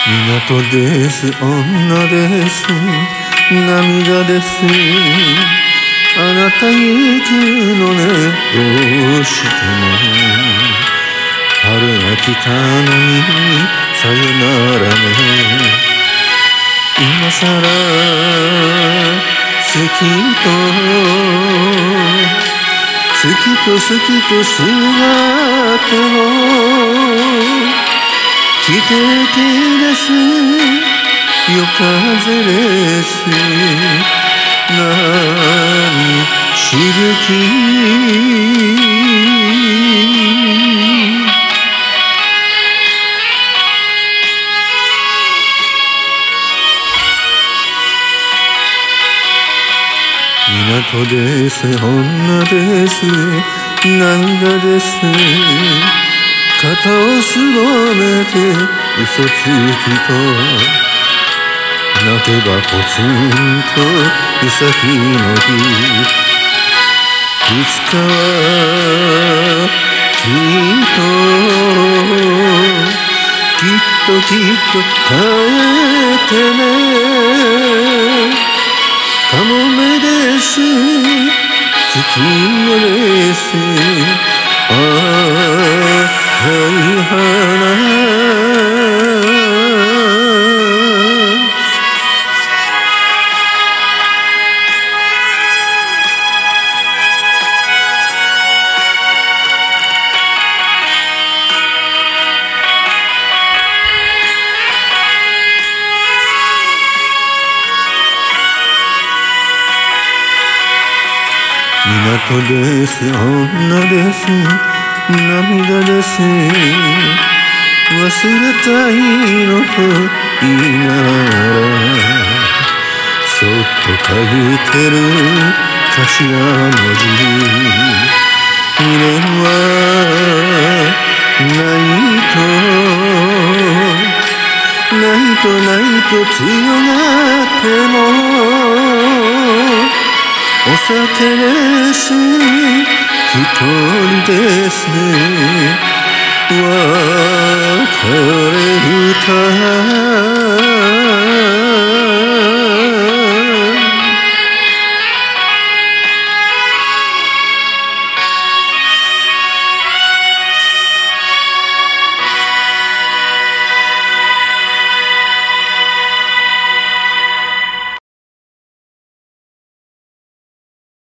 港です、女です、涙です。あなた行くのね、どうしても。春が来たのにさよならね。今さら好きと好きとすがっても汽笛です、夜風です、何しぶき。港です、女です、涙です。肩をすぼめて嘘つきと泣けばポツンとうさぎの日。いつかはきっと帰ってね。かもめです、月夜です、赤い花。港です、女です、涙です。忘れたいのと言いながらそっと書いてる頭文字。未練はないと強がってもお酒です、一人です、別れ歌。